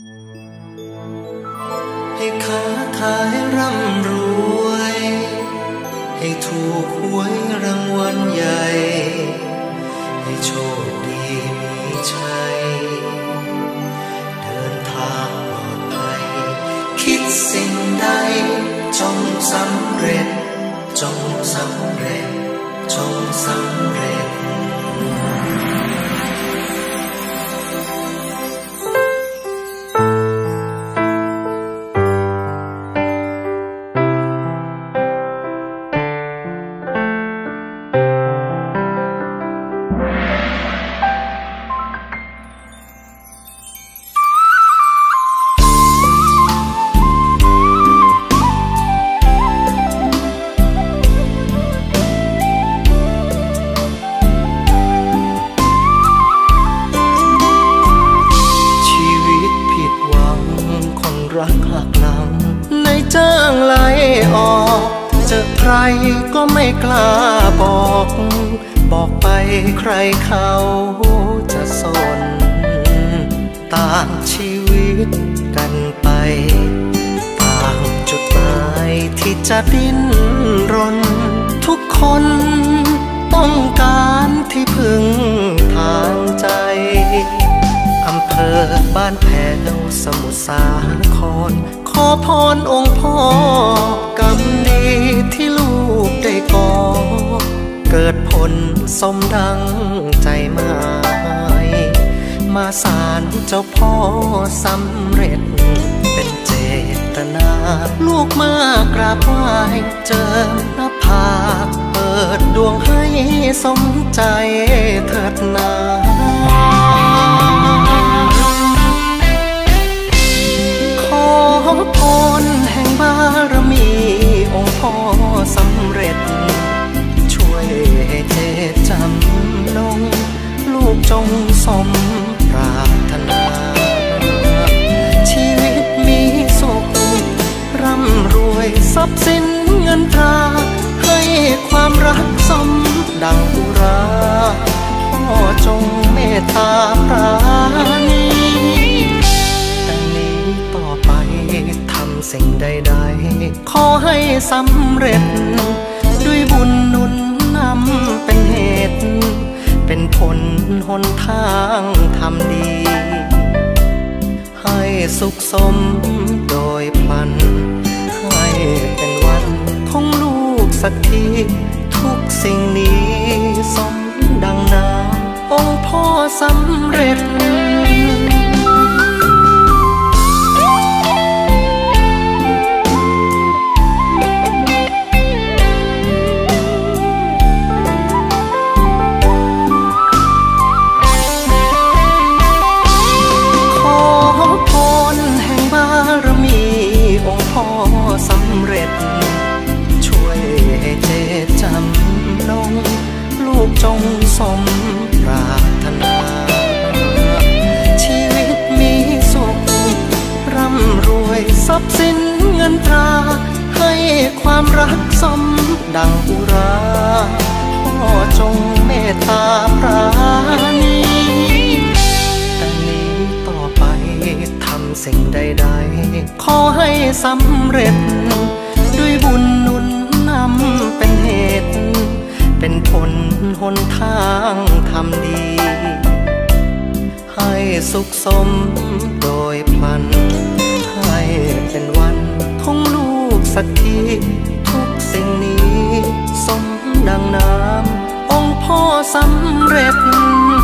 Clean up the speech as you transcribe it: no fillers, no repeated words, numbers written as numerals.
ให้ค้าขายร่ำรวยให้ถูกหวยรางวัลใหญ่ให้โชคดีมีชัยเดินทางปลอดภัยคิดสิ่งใดจงสำเร็จจงสำเร็จจงสำเร็จใครก็ไม่กล้าบอกไปใครเขาจะสนต่างชีวิตกันไปต่างจุดหมายที่จะดิ้นรนทุกคนต้องการที่พึ่งทางใจอำเภอบ้านแพ้วสมุทรสาครขอพรองค์พ่อกำดีที่ลูกได้ก่อเกิดผลสมดังใจหมายมาศาลเจ้าพ่อสำเร็จเป็นเจตนาลูกมากราบไหว้เจิมหน้าผากเปิดดวงให้สมใจเถิดนาขอพรแห่งบารมีองค์พ่อสำเร็จช่วยให้เจตจำลงลูกจงสมปรารถนาชีวิตมีสุขร่ำรวยทรัพย์สินเงินตราให้ความรักสมดังอุราพ่อจงเมตตาปราณีแต่นี้ต่อไปทำสิ่งใดๆขอให้สำเร็จด้วยบุญหนุนนำเป็นเหตุเป็นผลหนทางทำดีให้สุขสมโดยพลันให้เป็นวันของลูกสักทีทุกสิ่งนี้สมดังน้ำองค์พ่อสำเร็จพ่อสำเร็จช่วยให้เจตจำลงลูกจงสมปรารถนาชีวิตมีสุขร่ำรวยทรัพย์สินเงินตราให้ความรักสมดังอุราพ่อจงเมตตาปราณีแต่นี้ต่อไปทำสิ่งใดๆขอให้สำเร็จด้วยบุญหนุนนำเป็นเหตุเป็นผลหนทางทำดีให้สุขสมโดยพลันให้เป็นวันของลูกสักทีทุกสิ่งนี้สมดังน้ำองค์พ่อสำเร็จ